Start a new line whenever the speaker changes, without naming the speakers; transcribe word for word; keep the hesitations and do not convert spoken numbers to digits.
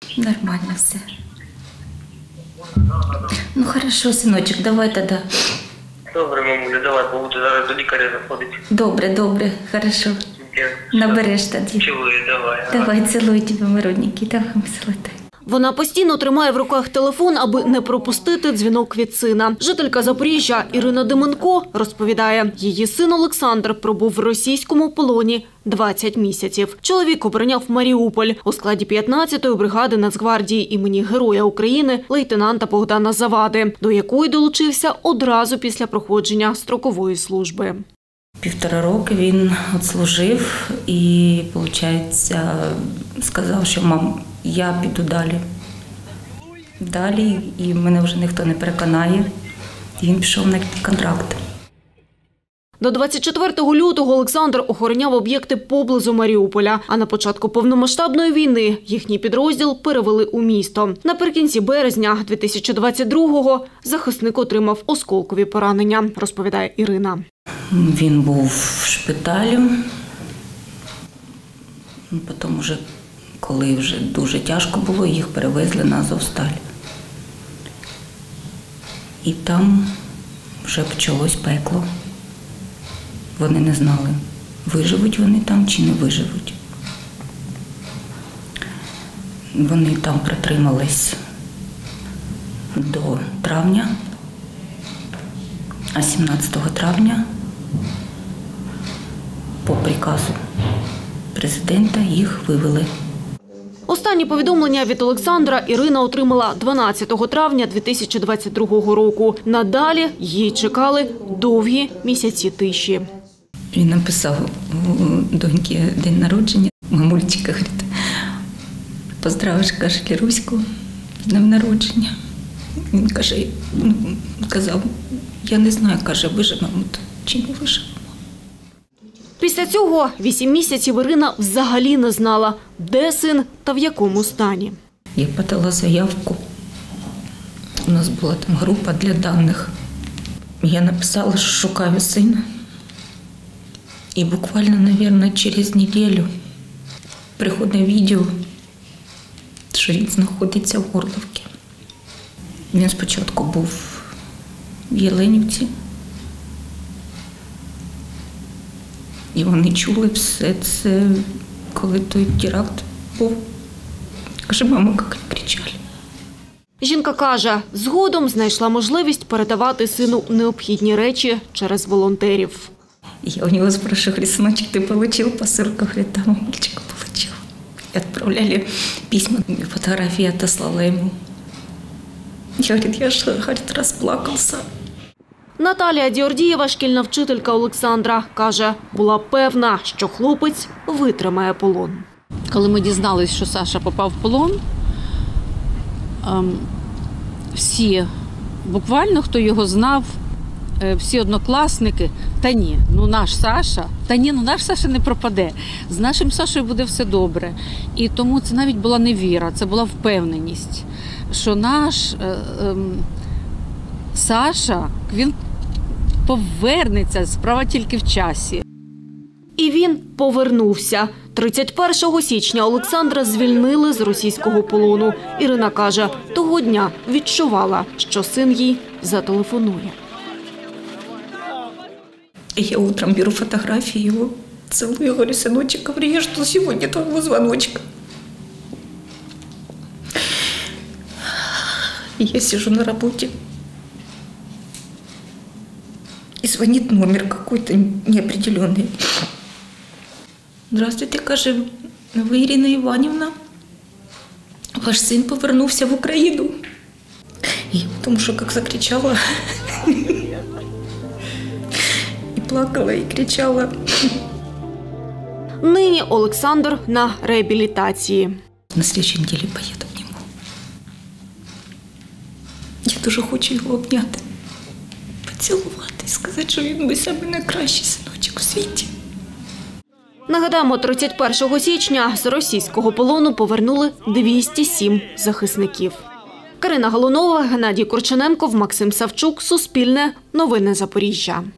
Нормально все. Ну хорошо, синочок, давай тоді.
Добре, мамуля, давай, бо буду зараз до лікаря заходити.
Добре, добре, хорошо. Набереш тоді.
Цілую, давай.
Давай, цілуй тебе, мої родненькі, давай, милота.
Вона постійно тримає в руках телефон, аби не пропустити дзвінок від сина. Жителька Запоріжжя Ірина Деменко розповідає, її син Олександр пробув в російському полоні двадцять місяців. Чоловік обороняв Маріуполь у складі п'ятнадцятої бригади Нацгвардії імені Героя України лейтенанта Богдана Завади, до якої долучився одразу після проходження строкової служби.
Півтора роки він відслужив і, виходить, сказав, що мам, я піду далі. Далі, і мене вже ніхто не переконає. І він пішов на контракт.
До двадцять четвертого лютого Олександр охороняв об'єкти поблизу Маріуполя, а на початку повномасштабної війни їхній підрозділ перевели у місто. Наприкінці березня дві тисячі двадцять другого захисник отримав осколкові поранення, розповідає Ірина.
Він був в шпиталі, потім, вже, коли вже дуже тяжко було, їх перевезли на Азовсталь. І там вже почалось пекло. Вони не знали, виживуть вони там чи не виживуть. Вони там протримались до травня, а сімнадцятого травня по приказу президента їх вивели.
Останні повідомлення від Олександра Ірина отримала дванадцятого травня дві тисячі двадцять другого року. Надалі її чекали довгі місяці тиші.
Він написав у доньки день народження. Мамульчика, говорить, поздравиш, каже, Ліруську з днем народження. Він каже, ну, казав, я не знаю, каже, виживемо чи не виживемо.
Після цього вісім місяців Ірина взагалі не знала, де син та в якому стані.
Я подала заявку. У нас була там група для даних. Я написала, що шукаю сина. І буквально, мабуть, через неділю приходить відео, що він знаходиться в Горлівці. Він спочатку був в Єленівці. І вони чули все це, коли той теракт був. Каже, мама, як кричали.
Жінка каже, згодом знайшла можливість передавати сину необхідні речі через волонтерів.
Я у него спрашиваю, говорит, сыночек, ты получил посылку? Говорит, да, мамульчик, получил. И отправляли письма, фотографии отослала ему. Я, говорит, я же, говорит, расплакался.
Наталія Діордієва, шкільна вчителька Олександра, каже, була певна, що хлопець витримає полон.
Коли ми дізналися, що Саша попав в полон, всі, буквально хто його знав, всі однокласники, та ні, ну наш Саша, та ні, ну наш Саша не пропаде, з нашим Сашою буде все добре. І тому це навіть була не віра, це була впевненість, що наш е, е, Саша, він повернеться, справа тільки в часі.
І він повернувся. тридцять першого січня Олександра звільнили з російського полону. Ірина каже, того дня відчувала, що син їй зателефонує.
Я утром беру фотографии его, целую, говорю, сыночек, говорю, я жду сегодня твоего звоночка. И я сижу на работе. И звонит номер какой-то неопределенный. Здравствуйте, каже, ви Ірина Іванівна. Ваш син повернувся в Україну. І я тому що як закричала. Плакала і кричала.
Нині Олександр на реабілітації.
На слідчій неділі поїду в нього. Я дуже хочу його обняти, поцілувати і сказати, що він мій самий найкращий синочок у світі.
Нагадаємо, тридцять першого січня з російського полону повернули двісті сім захисників. Карина Галунова, Геннадій Корчененков, Максим Савчук, Суспільне, Новини Запоріжжя.